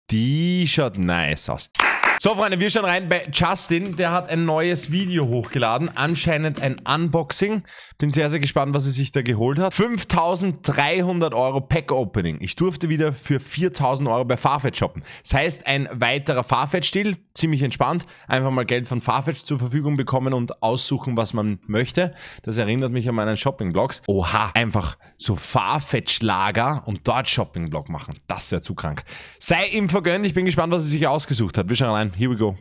Die schaut nice aus. So, Freunde, wir schauen rein bei Justin. Der hat ein neues Video hochgeladen. Anscheinend ein Unboxing. Bin sehr, sehr gespannt, was er sich da geholt hat. 5.300 Euro Pack-Opening. Ich durfte wieder für 4.000 Euro bei Farfetch shoppen. Das heißt, ein weiterer Farfetch-Stil. Ziemlich entspannt. Einfach mal Geld von Farfetch zur Verfügung bekommen und aussuchen, was man möchte. Das erinnert mich an meinen Shopping-Blogs. Oha, einfach so Farfetch-Lager und dort Shopping-Blog machen. Das wäre zu krank. Sei ihm vergönnt. Ich bin gespannt, was er sich ausgesucht hat. Wir schauen rein. Here we go.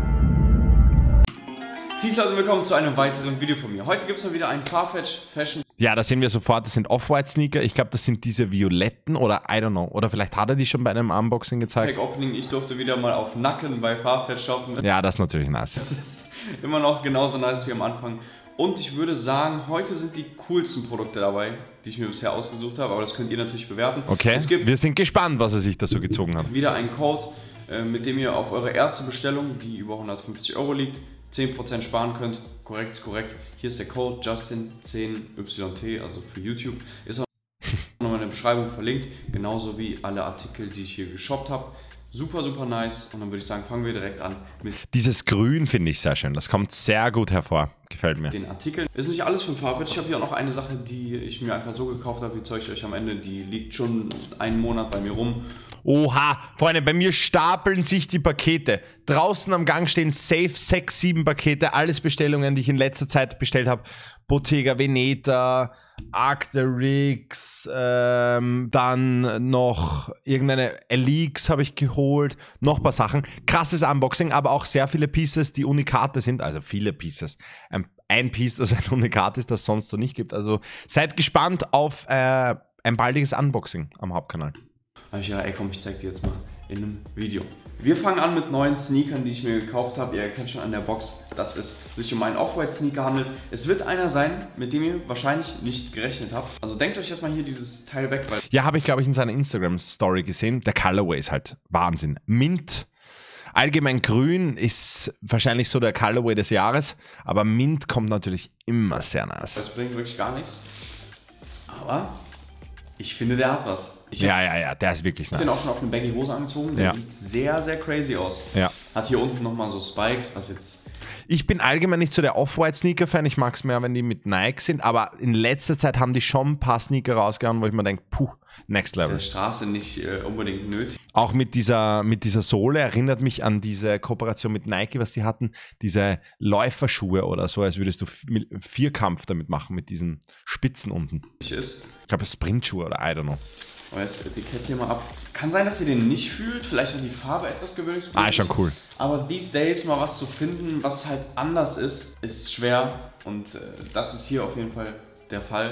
Peace Leute, willkommen zu einem weiteren Video von mir. Heute gibt es mal wieder einen Farfetch Fashion. Ja, da sehen wir sofort, das sind Off-White-Sneaker. Ich glaube, das sind diese violetten oder I don't know. Oder vielleicht hat er die schon bei einem Unboxing gezeigt. Pack-Opening, ich durfte wieder mal auf Nacken bei Farfetch shoppen. Ja, das ist natürlich nice. Das ist immer noch genauso nice wie am Anfang. Und ich würde sagen, heute sind die coolsten Produkte dabei, die ich mir bisher ausgesucht habe. Aber das könnt ihr natürlich bewerten. Okay, es gibt wir sind gespannt, was er sich da so gezogen hat. wieder einen Code, mit dem ihr auf eure erste Bestellung, die über 150 Euro liegt, 10% sparen könnt. Korrekt ist korrekt. Hier ist der Code Justin10YT, also für YouTube. Ist auch nochmal in der Beschreibung verlinkt. Genauso wie alle Artikel, die ich hier geshoppt habe. Super, super nice. Und dann würde ich sagen, fangen wir direkt an mit Dieses Grün finde ich sehr schön. Das kommt sehr gut hervor. Gefällt mir. den Artikeln. Ist nicht alles von Farfetch. Ich habe hier auch noch eine Sache, die ich mir einfach so gekauft habe. Die zeige ich euch am Ende. Die liegt schon einen Monat bei mir rum. Oha, Freunde, bei mir stapeln sich die Pakete. Draußen am Gang stehen safe 6, 7 Pakete. Alles Bestellungen, die ich in letzter Zeit bestellt habe. Bottega Veneta, Arc'teryx, dann noch irgendeine Elix habe ich geholt. Noch ein paar Sachen. Krasses Unboxing, aber auch sehr viele Pieces, die Unikate sind. Also viele Pieces. Ein Piece, das ein Unikat ist, das es sonst so nicht gibt. Also seid gespannt auf ein baldiges Unboxing am Hauptkanal. Habe ich ja, ey komm, ich zeig dir jetzt mal in einem Video. Wir fangen an mit neuen Sneakern, die ich mir gekauft habe. Ihr erkennt schon an der Box, dass es sich um einen Off-White-Sneaker handelt. Es wird einer sein, mit dem ihr wahrscheinlich nicht gerechnet habt. Also denkt euch erstmal hier dieses Teil weg, weil... Ja, habe ich, glaube ich, in seiner Instagram-Story gesehen. Der Colorway ist halt Wahnsinn. Mint, allgemein grün ist wahrscheinlich so der Colorway des Jahres. Aber Mint kommt natürlich immer sehr nice. Das bringt wirklich gar nichts. Aber ich finde, der hat was. Ja, der ist wirklich nice. Ich habe den auch schon auf eine Baggy Hose angezogen. Der sieht sehr, sehr crazy aus. Ja. Hat hier unten nochmal so Spikes, was jetzt... Ich bin allgemein nicht so der Off-White-Sneaker-Fan. Ich mag es mehr, wenn die mit Nike sind. Aber in letzter Zeit haben die schon ein paar Sneaker rausgehauen, wo ich mir denke, puh, next level. Der Straße nicht unbedingt nötig. Auch mit dieser Sohle erinnert mich an diese Kooperation mit Nike, was die hatten. Diese Läuferschuhe oder so, als würdest du Vierkampf damit machen, mit diesen Spitzen unten. Ich glaube, Sprintschuhe oder I don't know. Das Etikett hier mal ab. Kann sein, dass ihr den nicht fühlt. Vielleicht hat die Farbe etwas gewöhnlich. Ist schon cool. Aber these days mal was zu finden, was halt anders ist schwer. Und das ist hier auf jeden Fall der Fall.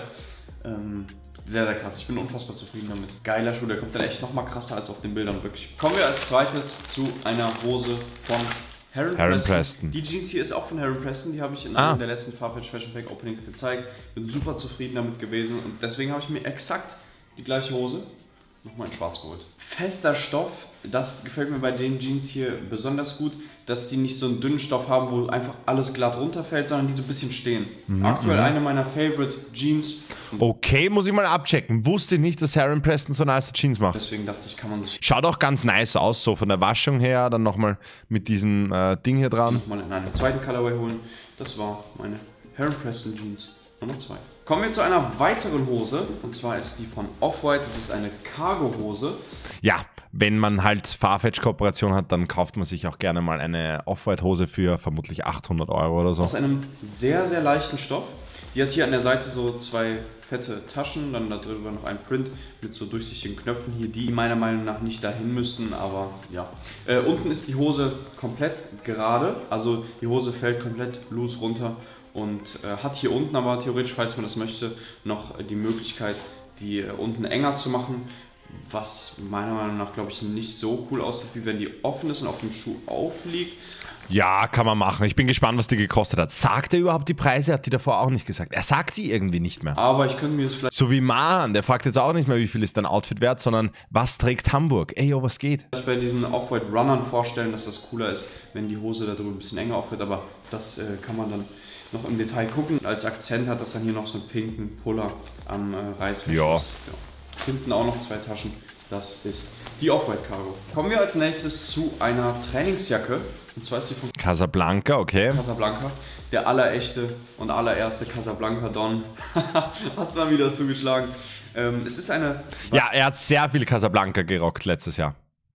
Sehr, sehr krass. Ich bin unfassbar zufrieden damit. Geiler Schuh, der kommt dann echt nochmal krasser als auf den Bildern, wirklich. Kommen wir als zweites zu einer Hose von Heron Preston. Die Jeans hier ist auch von Heron Preston. Die habe ich in einem der letzten Farfetch Fashion Pack Openings gezeigt. Bin super zufrieden damit gewesen. Und deswegen habe ich mir exakt die gleiche Hose nochmal in schwarz geholt. Fester Stoff, das gefällt mir bei den Jeans hier besonders gut, dass die nicht so einen dünnen Stoff haben, wo einfach alles glatt runterfällt, sondern die so ein bisschen stehen. Aktuell eine meiner Favorite Jeans. Okay, muss ich mal abchecken. Wusste ich nicht, dass Heron Preston so nice Jeans macht. Deswegen dachte ich, kann man sich... Schaut auch ganz nice aus, so von der Waschung her, dann nochmal mit diesem Ding hier dran. Nochmal in einer zweiten Colorway holen. Das war meine Heron Preston Jeans Nummer 2. Kommen wir zu einer weiteren Hose, und zwar ist die von Off-White. Das ist eine Cargo-Hose. Ja, wenn man halt Farfetch-Kooperation hat, dann kauft man sich auch gerne mal eine Off-White-Hose für vermutlich 800 Euro oder so. Aus einem sehr, sehr leichten Stoff. Die hat hier an der Seite so zwei fette Taschen, dann darüber noch ein Print mit so durchsichtigen Knöpfen hier, die meiner Meinung nach nicht dahin müssten, aber ja. Unten ist die Hose komplett gerade, also die Hose fällt komplett loose runter. Und hat hier unten aber theoretisch, falls man das möchte, noch die Möglichkeit, die unten enger zu machen. Was meiner Meinung nach, glaube ich, nicht so cool aussieht, wie wenn die offen ist und auf dem Schuh aufliegt. Ja, kann man machen. Ich bin gespannt, was die gekostet hat. Sagt er überhaupt die Preise? Hat die davor auch nicht gesagt. Er sagt die irgendwie nicht mehr. Aber ich könnte mir das vielleicht... So wie Mahan, der fragt jetzt auch nicht mehr, wie viel ist dein Outfit wert, sondern was trägt Hamburg? Ey, yo, was geht? Bei diesen Off-White Runnern vorstellen, dass das cooler ist, wenn die Hose darüber ein bisschen enger aufhört. Aber das kann man dann noch im Detail gucken. Als Akzent hat das dann hier noch so einen pinken Puller am Reißverschluss. Ja. Hinten auch noch zwei Taschen. Das ist die Off-White Cargo. Kommen wir als nächstes zu einer Trainingsjacke. Und zwar ist sie von Casablanca, okay. Casablanca. Der allerechte und allererste Casablanca Don hat mal wieder zugeschlagen. Es ist eine... Ja, er hat sehr viel Casablanca gerockt letztes Jahr.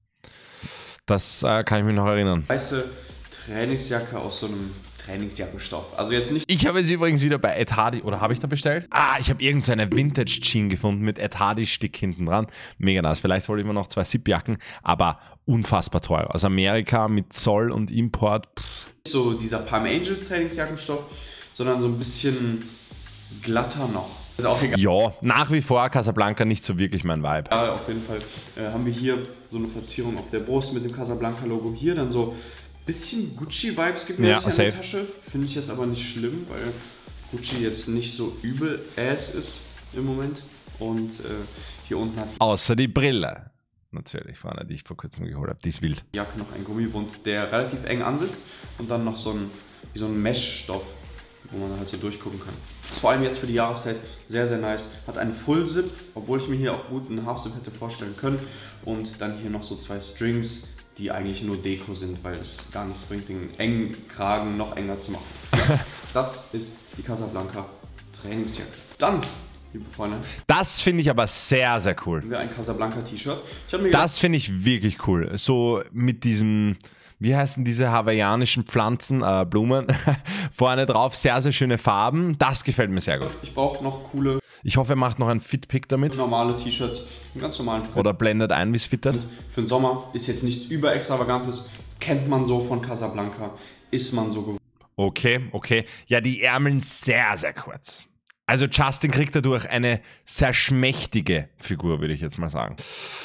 Das kann ich mich noch erinnern. Weiße Trainingsjacke aus so einem Trainingsjackenstoff. Also jetzt nicht... Ich habe es übrigens wieder bei Ed Hardy, oder habe ich da bestellt? Ah, ich habe irgendeine Vintage-Jean gefunden mit Ed Hardy-Stick hinten dran. Mega nice. Vielleicht hole ich mir noch 2 Zip-Jacken, aber unfassbar teuer. Aus Amerika mit Zoll und Import. Nicht so dieser Palm Angels Trainingsjackenstoff, sondern so ein bisschen glatter noch. Ist auch egal. Ja, nach wie vor Casablanca nicht so wirklich mein Vibe. Ja, auf jeden Fall haben wir hier so eine Verzierung auf der Brust mit dem Casablanca-Logo. Hier dann so bisschen Gucci-Vibes gibt mir Ja, das hier in safe. der Tasche. Finde ich jetzt aber nicht schlimm, weil Gucci jetzt nicht so übel ass ist im Moment. Und hier unten hat Außer die Brille. Natürlich, Freunde, die ich vor kurzem geholt habe. Die ist wild. die Jacke noch ein Gummibund, der relativ eng ansitzt und dann noch so ein Mesh-Stoff, wo man halt so durchgucken kann. Ist vor allem jetzt für die Jahreszeit sehr, sehr nice. Hat einen Full-Zip, obwohl ich mir hier auch gut einen Half-Zip hätte vorstellen können. Und dann hier noch so 2 Strings, die eigentlich nur Deko sind, weil es gar nichts bringt, den engen Kragen noch enger zu machen. Ja, das ist die Casablanca Trainingsjacke. Dann, liebe Freunde, Das finde ich aber sehr, sehr cool. haben wir ein Casablanca T-Shirt. Ich habe mir Das finde ich wirklich cool. So mit diesem, wie heißen diese hawaiianischen Pflanzen, Blumen, vorne drauf, sehr, sehr schöne Farben. Das gefällt mir sehr gut. ich brauche noch coole, Ich hoffe, er macht noch einen Fit-Pick damit. normale T-Shirts, einen ganz normalen Print. Oder blendet ein, wie es fittet. Für den Sommer ist jetzt nichts überextravagantes, kennt man so von Casablanca, ist man so gewohnt. Okay, okay. Ja, die Ärmeln sehr, sehr kurz. Also Justin kriegt dadurch eine sehr schmächtige Figur, würde ich jetzt mal sagen.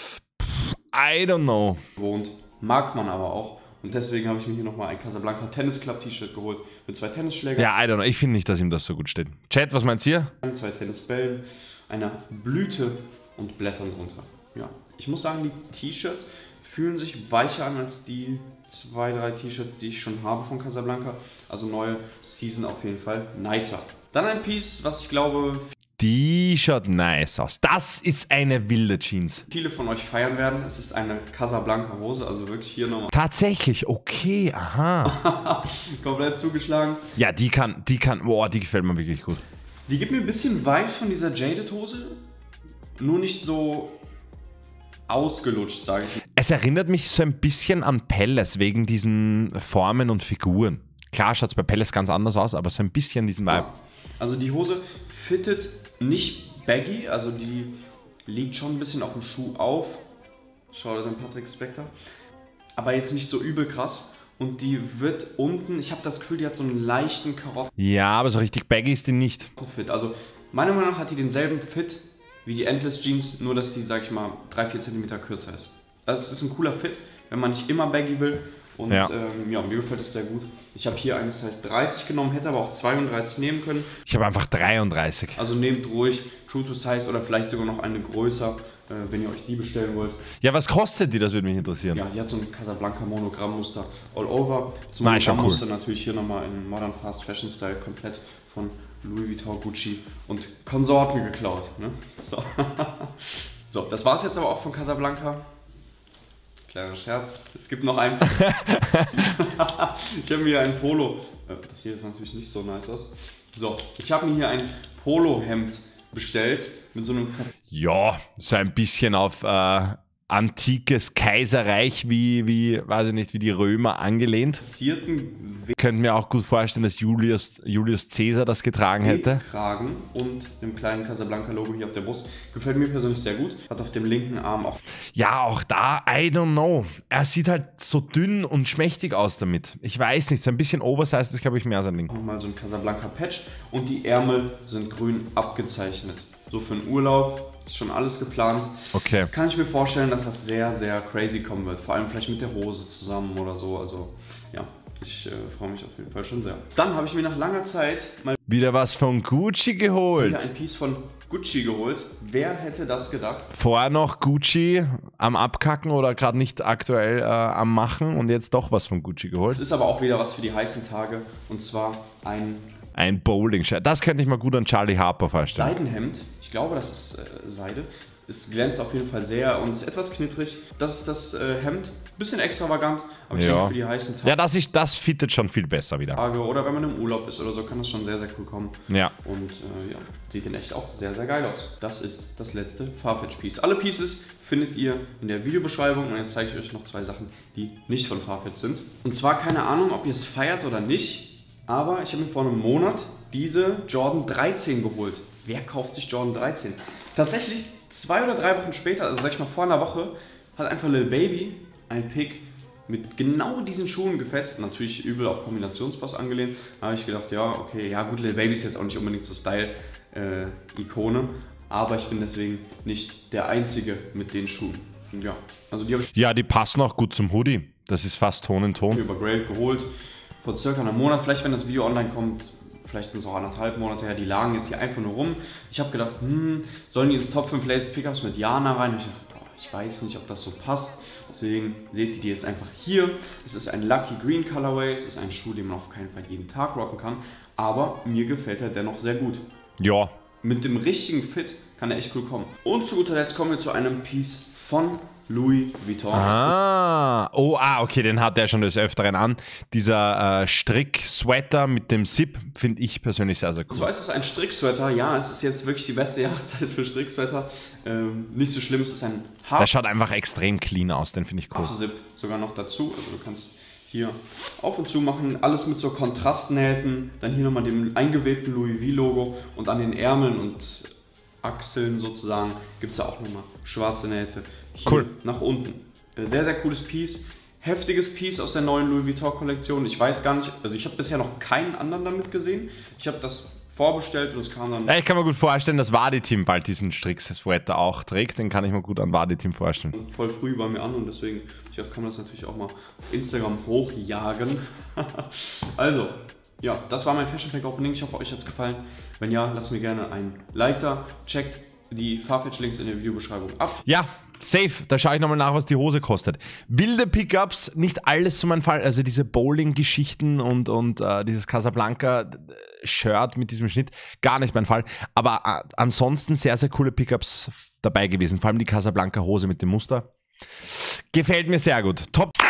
I don't know. Mag man aber auch. Und deswegen habe ich mir hier nochmal ein Casablanca Tennis Club T-Shirt geholt mit 2 Tennisschlägern, Ja, I don't know. Ich finde nicht, dass ihm das so gut steht. Chat, was meinst ihr? 2 Tennisbällen, einer Blüte und Blättern drunter. Ja, ich muss sagen, die T-Shirts fühlen sich weicher an als die 2, 3 T-Shirts, die ich schon habe von Casablanca. Also neue Season auf jeden Fall nicer. Dann ein Piece, was ich glaube, Die schaut nice aus. Das ist eine wilde Jeans. viele von euch feiern werden. Es ist eine Casablanca Hose, also wirklich hier nochmal Tatsächlich, okay, aha. komplett zugeschlagen. Ja, boah, die gefällt mir wirklich gut. Die gibt mir ein bisschen Vibe von dieser Jaded Hose, nur nicht so ausgelutscht, sage ich. Es erinnert mich so ein bisschen an Palace wegen diesen Formen und Figuren. Klar schaut es bei Palace ganz anders aus, aber so ein bisschen diesen Vibe. Ja. Also die Hose fittet nicht baggy, also die liegt schon ein bisschen auf dem Schuh auf. Schau dir den Patrick Spector. Aber jetzt nicht so übel krass. Und die wird unten, ich habe das Gefühl, die hat so einen leichten Ja, aber so richtig baggy ist die nicht. Karottenfit. Also meiner Meinung nach hat die denselben Fit wie die Endless Jeans, nur dass die, sag ich mal, 3-4 cm kürzer ist. Also es ist ein cooler Fit, wenn man nicht immer baggy will. Und Ja. mir gefällt es sehr gut. Ich habe hier eine Size 30 genommen, hätte aber auch 32 nehmen können. Ich habe einfach 33. Also nehmt ruhig True to Size oder vielleicht sogar noch eine größer, wenn ihr euch die bestellen wollt. Ja, was kostet die? Das würde mich interessieren. Ja, die hat so ein Casablanca Monogrammmuster all over. Das Nein, schon Monogrammmuster natürlich hier nochmal in Modern Fast Fashion Style komplett von Louis Vuitton, Gucci und Konsorten geklaut. Ne? So. So, das war es jetzt aber auch von Casablanca. Kleiner Scherz, es gibt noch einen. Ich habe mir hier ein Polo. Das sieht jetzt natürlich nicht so nice aus. So, ich habe mir hier ein Polohemd bestellt mit so einem Ja, so ein bisschen auf antikes Kaiserreich wie, weiß ich nicht, wie die Römer angelehnt. verzierten Ich könnte mir auch gut vorstellen, dass Julius Caesar das getragen hätte. Kragen und dem kleinen Casablanca-Logo hier auf der Brust. Gefällt mir persönlich sehr gut. Hat auf dem linken Arm auch Ja, auch da, I don't know. Er sieht halt so dünn und schmächtig aus damit. Ich weiß nicht, so ein bisschen oversized ist, glaube ich, mehr sein Ding. nochmal so ein Casablanca-Patch und die Ärmel sind grün abgezeichnet. So für einen Urlaub ist schon alles geplant. Okay. Kann ich mir vorstellen, dass das sehr, sehr crazy kommen wird. Vor allem vielleicht mit der Hose zusammen oder so. Also ja, ich freue mich auf jeden Fall schon sehr. Dann habe ich mir nach langer Zeit mal Wieder was von Gucci geholt. wieder ein Piece von Gucci geholt. Wer hätte das gedacht? Vorher noch Gucci am Abkacken oder gerade nicht aktuell am Machen und jetzt doch was von Gucci Es geholt. ist aber auch wieder was für die heißen Tage. Und zwar ein Ein Bowling-Shirt. Das könnte ich mal gut an Charlie Harper vorstellen. Seidenhemd. Ich glaube, das ist Seide. Es glänzt auf jeden Fall sehr und ist etwas knittrig. Das ist das Hemd. Bisschen extravagant, aber ich denke für die heißen Tage. Ja, das fittet schon viel besser wieder. Oder wenn man im Urlaub ist oder so, kann das schon sehr, sehr cool kommen. Ja. Und ja, sieht in echt auch sehr, sehr geil aus. Das ist das letzte Farfetch-Piece. Alle Pieces findet ihr in der Videobeschreibung. Und jetzt zeige ich euch noch 2 Sachen, die nicht von Farfetch sind. Und zwar keine Ahnung, ob ihr es feiert oder nicht, aber ich habe mir vor einem Monat diese Jordan 13 geholt. Wer kauft sich Jordan 13? Tatsächlich 2 oder 3 Wochen später, also sag ich mal vor einer Woche, hat einfach Lil Baby ein Pick mit genau diesen Schuhen gefetzt. Natürlich übel auf Kombinationspass angelehnt. Da habe ich gedacht, ja, okay, ja gut, Lil Baby ist jetzt auch nicht unbedingt so Style-Ikone. Aber ich bin deswegen nicht der Einzige mit den Schuhen. Und ja, also die habe ich... Ja, die passen auch gut zum Hoodie. Das ist fast Ton in Ton. Über Grail geholt. Vor circa einem Monat. Vielleicht, wenn das Video online kommt, vielleicht sind es auch 1,5 Monate her. Die lagen jetzt hier einfach nur rum. Ich habe gedacht, sollen die ins Top 5 Latest Pickups mit Jana rein? Und ich dachte, ich weiß nicht, ob das so passt. Deswegen seht ihr die jetzt einfach hier. Es ist ein Lucky Green Colorway. Es ist ein Schuh, den man auf keinen Fall jeden Tag rocken kann. Aber mir gefällt er dennoch sehr gut. Ja. Mit dem richtigen Fit kann er echt cool kommen. Und zu guter Letzt kommen wir zu einem Piece von Louis Vuitton. Okay, den hat er schon des Öfteren an. Dieser Strick-Sweater mit dem Zip finde ich persönlich sehr, sehr cool. Und zwar ist es ein Stricksweater. Ja, es ist jetzt wirklich die beste Jahreszeit für Stricksweater. Nicht so schlimm, es ist ein Der schaut einfach extrem clean aus, den finde ich cool. Zip sogar noch dazu. Also du kannst hier auf und zu machen. Alles mit so Kontrastnähten. Dann hier nochmal dem eingewebten Louis V-Logo. Und an den Ärmeln und Achseln sozusagen gibt es ja auch nochmal schwarze Nähte. Hier cool. Nach unten. Sehr, sehr cooles Piece. Heftiges Piece aus der neuen Louis Vuitton Kollektion. Ich weiß gar nicht, also ich habe bisher noch keinen anderen damit gesehen. Ich habe das vorbestellt und es kam dann... Ja, ich kann mir gut vorstellen, dass Wadi-Team bald diesen Strick-Sweater auch trägt. Den kann ich mir gut an Wadi-Team vorstellen. Voll früh bei mir an und deswegen kann man das natürlich auch mal auf Instagram hochjagen. Also, ja, das war mein Fashion Pack Opening. Ich hoffe, euch hat es gefallen. Wenn ja, lasst mir gerne ein Like da. Checkt die Farfetch-Links in der Videobeschreibung ab. Ja, safe. Da schaue ich nochmal nach, was die Hose kostet. Wilde Pickups, nicht alles so mein Fall. Also diese Bowling-Geschichten und dieses Casablanca-Shirt mit diesem Schnitt, gar nicht mein Fall. Aber ansonsten sehr, sehr coole Pickups dabei gewesen. Vor allem die Casablanca-Hose mit dem Muster. Gefällt mir sehr gut. Top.